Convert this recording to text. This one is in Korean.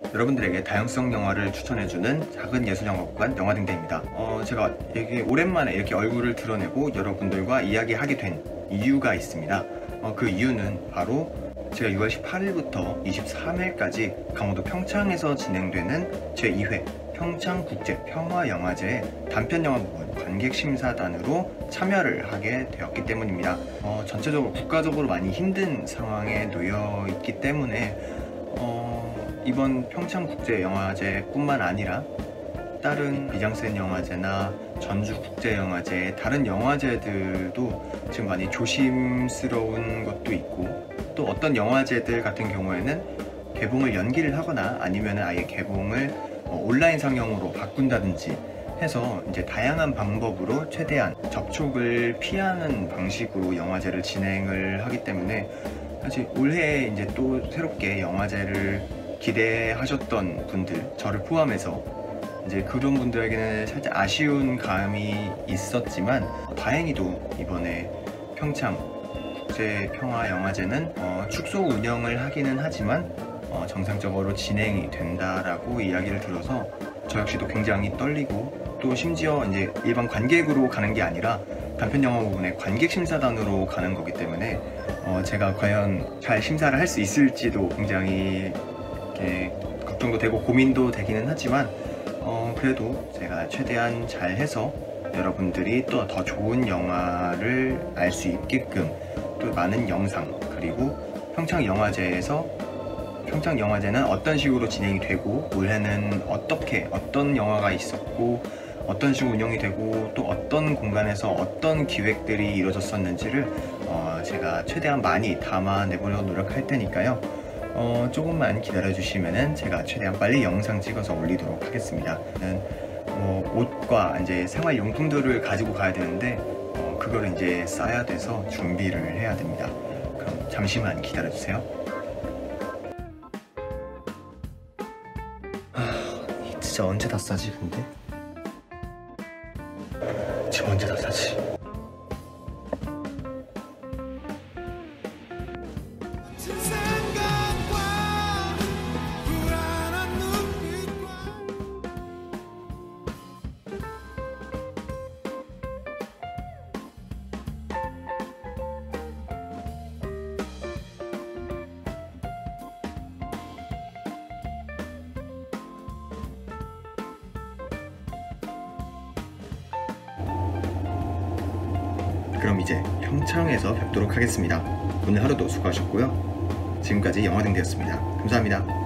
여러분들에게 다양성 영화를 추천해주는 작은 예술영화관 영화등대입니다. 제가 되게 오랜만에 이렇게 얼굴을 드러내고 여러분들과 이야기하게 된 이유가 있습니다. 그 이유는 바로 제가 6월 18일부터 23일까지 강원도 평창에서 진행되는 제2회 평창국제평화영화제 단편영화 부분 관객심사단으로 참여를 하게 되었기 때문입니다. 전체적으로 국가적으로 많이 힘든 상황에 놓여 있기 때문에 이번 평창국제영화제 뿐만 아니라 다른 비장센 영화제나 전주국제영화제, 다른 영화제들도 지금 많이 조심스러운 것도 있고, 또 어떤 영화제들 같은 경우에는 개봉을 연기를 하거나 아니면 아예 개봉을 온라인 상영으로 바꾼다든지 해서 이제 다양한 방법으로 최대한 접촉을 피하는 방식으로 영화제를 진행을 하기 때문에 사실 올해 이제 또 새롭게 영화제를 기대하셨던 분들, 저를 포함해서 이제 그런 분들에게는 살짝 아쉬운 감이 있었지만, 다행히도 이번에 평창국제평화영화제는 축소 운영을 하기는 하지만 정상적으로 진행이 된다라고 이야기를 들어서 저 역시도 굉장히 떨리고, 또 심지어 이제 일반 관객으로 가는 게 아니라 단편영화 부분의 관객심사단으로 가는 거기 때문에 제가 과연 잘 심사를 할 수 있을지도 굉장히 걱정도 되고 고민도 되기는 하지만, 그래도 제가 최대한 잘 해서 여러분들이 또 더 좋은 영화를 알 수 있게끔 또 많은 영상, 그리고 평창영화제는 어떤 식으로 진행이 되고 올해는 어떤 영화가 있었고 어떤 식으로 운영이 되고 또 어떤 공간에서 어떤 기획들이 이루어졌었는지를 제가 최대한 많이 담아내보려고 노력할 테니까요. 조금만 기다려주시면은 제가 최대한 빨리 영상 찍어서 올리도록 하겠습니다. 옷과 이제 생활용품들을 가지고 가야 되는데 그걸 이제 싸야 돼서 준비를 해야 됩니다. 그럼 잠시만 기다려주세요. 진짜 언제 다 싸지 근데? 지금 언제 다 싸지? 그럼 이제 평창에서 뵙도록 하겠습니다. 오늘 하루도 수고하셨고요. 지금까지 영화등대였습니다. 감사합니다.